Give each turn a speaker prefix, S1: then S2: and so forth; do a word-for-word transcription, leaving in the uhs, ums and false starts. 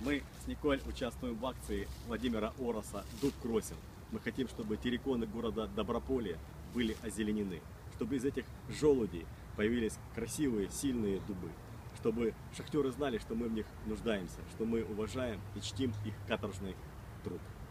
S1: Мы с Николь участвуем в акции Владимира Ороса «Дуб Кросинг». Мы хотим, чтобы терриконы города Доброполье были озеленены, чтобы из этих желудей появились красивые, сильные дубы, чтобы шахтеры знали, что мы в них нуждаемся, что мы уважаем и чтим их каторжный труд.